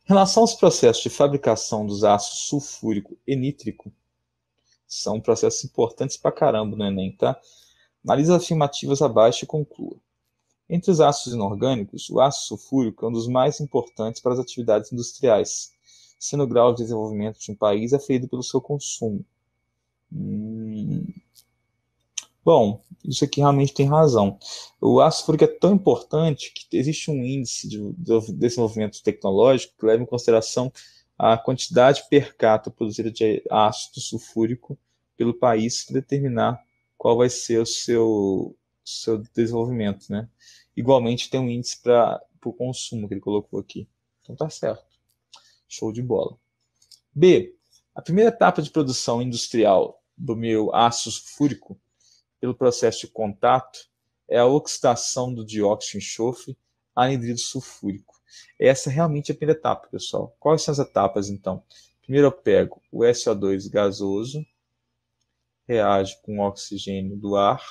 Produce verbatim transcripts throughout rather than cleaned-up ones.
Em relação aos processos de fabricação dos ácidos sulfúrico e nítrico, são processos importantes pra caramba no Enem, tá? Analise as afirmativas abaixo e conclua. Entre os ácidos inorgânicos, o ácido sulfúrico é um dos mais importantes para as atividades industriais, sendo o grau de desenvolvimento de um país aferido pelo seu consumo. Hum... Bom, isso aqui realmente tem razão. O ácido sulfúrico é tão importante que existe um índice de desenvolvimento tecnológico que leva em consideração a quantidade per capita produzida de ácido sulfúrico pelo país para determinar qual vai ser o seu, seu desenvolvimento, né? Igualmente tem um índice para o consumo que ele colocou aqui. Então tá certo. Show de bola. B. A primeira etapa de produção industrial do meu ácido sulfúrico pelo processo de contato é a oxidação do dióxido de enxofre a anidrido sulfúrico. Essa é realmente a primeira etapa, pessoal. Quais são as etapas, então? Primeiro eu pego o S O dois gasoso, reage com o oxigênio do ar,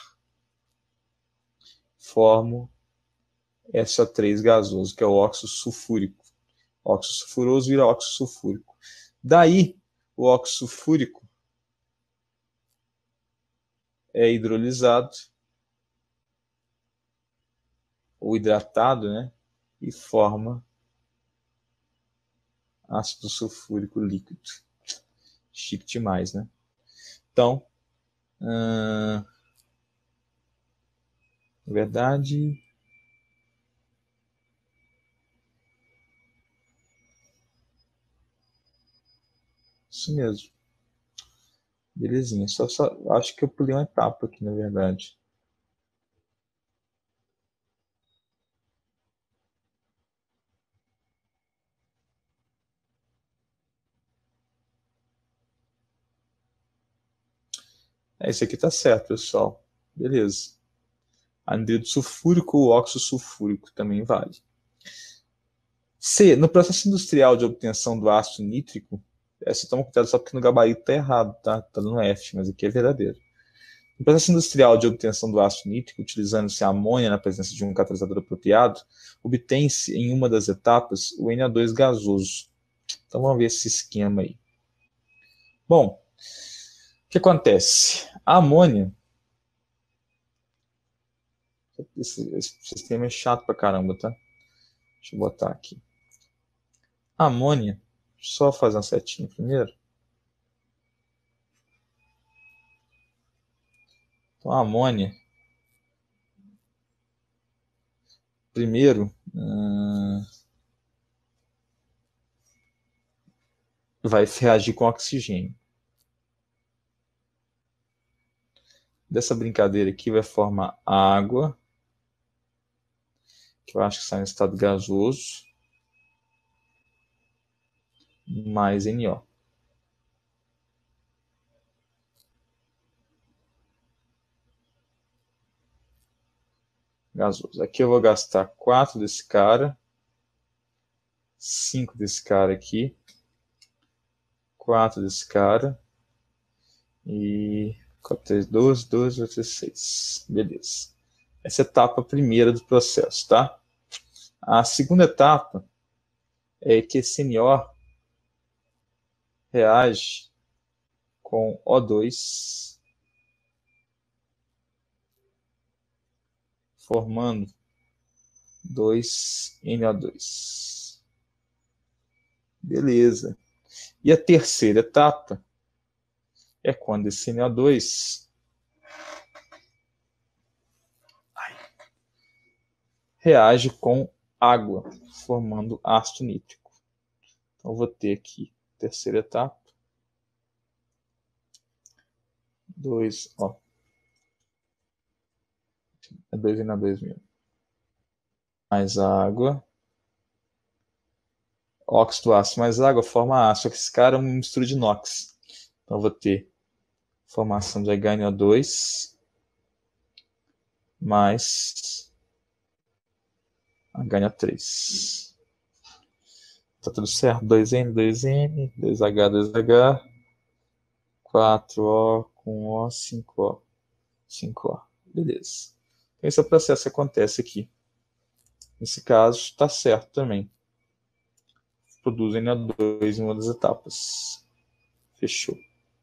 formo S O três gasoso, que é o óxido sulfúrico. Óxido sulfuroso vira óxido sulfúrico. Daí, o óxido sulfúrico é hidrolisado, ou hidratado, né? E forma ácido sulfúrico líquido. Chique demais, né? Então, hum, na verdade, isso mesmo. Belezinha. Só, só, acho que eu pulei uma etapa aqui, na verdade. É, isso aqui tá certo, pessoal. Beleza. Anidrido sulfúrico ou óxido sulfúrico também vale. C. No processo industrial de obtenção do ácido nítrico, essa toma cuidado só porque no gabarito está errado, tá? Tá no F, mas aqui é verdadeiro. No processo industrial de obtenção do ácido nítrico, utilizando-se a amônia na presença de um catalisador apropriado, obtém-se em uma das etapas o N O dois gasoso. Então vamos ver esse esquema aí. Bom, o que acontece? A amônia, esse, esse sistema é chato pra caramba, tá? Deixa eu botar aqui. A amônia, só fazer uma setinha primeiro. Então a amônia, primeiro, hum, vai reagir com oxigênio. Dessa brincadeira aqui vai formar água, que eu acho que está em estado gasoso, mais N O. Gasoso. Aqui eu vou gastar quatro desse cara, cinco desse cara aqui, quatro desse cara, e quatro, doze, doze, dezesseis. Beleza. Essa é a etapa primeira do processo, tá? A segunda etapa é que esse N O reage com O dois, formando dois N O dois. Beleza. E a terceira etapa é quando esse N O dois reage com água, formando ácido nítrico. Então, vou ter aqui a terceira etapa. dois, ó. É dois N O dois mesmo. Mais água. Óxido ácido mais água forma ácido. Só que esse cara é uma mistura de inox. Então, vou ter formação de H N O dois mais H N O três. Tá tudo certo? dois N, dois N, dois H, dois H, quatro O com O, cinco O, cinco O. Beleza. Então, esse é o processo que acontece aqui. Nesse caso, está certo também. produz N A dois em uma das etapas. Fechou.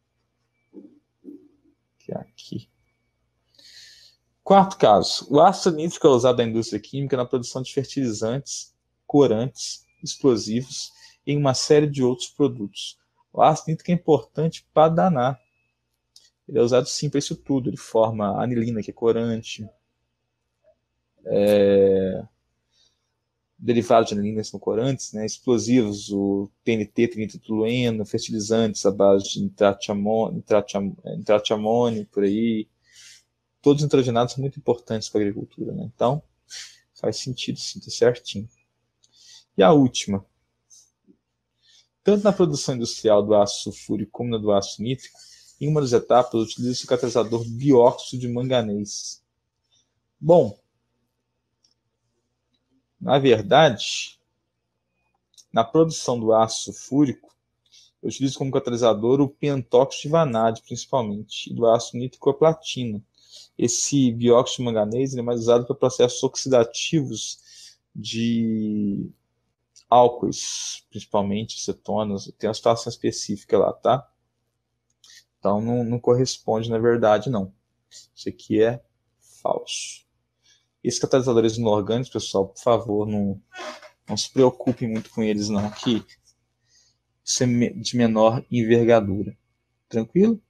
Aqui. Quarto caso. O ácido nítrico é usado na indústria química na produção de fertilizantes, corantes, explosivos e em uma série de outros produtos. O ácido nítrico é importante para danar. Ele é usado sim para isso tudo. Ele forma anilina, que é corante, é... derivados de anilina são corantes, né? Explosivos, o T N T, trinitrotolueno, fertilizantes à base de nitrato de amônio, nitrato de amônio, por aí. Todos os nitrogenados são muito importantes para a agricultura, né? Então, faz sentido sim, tá certinho. E a última. Tanto na produção industrial do ácido sulfúrico como na do ácido nítrico, em uma das etapas utiliza-se o catalisador bióxido de manganês. Bom, na verdade, na produção do ácido sulfúrico, eu utilizo como catalisador o pentóxido de vanádio, principalmente, e do ácido nítrico a platina. Esse bióxido de manganês ele é mais usado para processos oxidativos de álcoois, principalmente cetonas. Tem uma situação específica lá, tá? Então não, não corresponde na verdade, não. Isso aqui é falso. Esses catalisadores inorgânicos, pessoal, por favor, não, não se preocupem muito com eles, não, que isso é de menor envergadura. Tranquilo?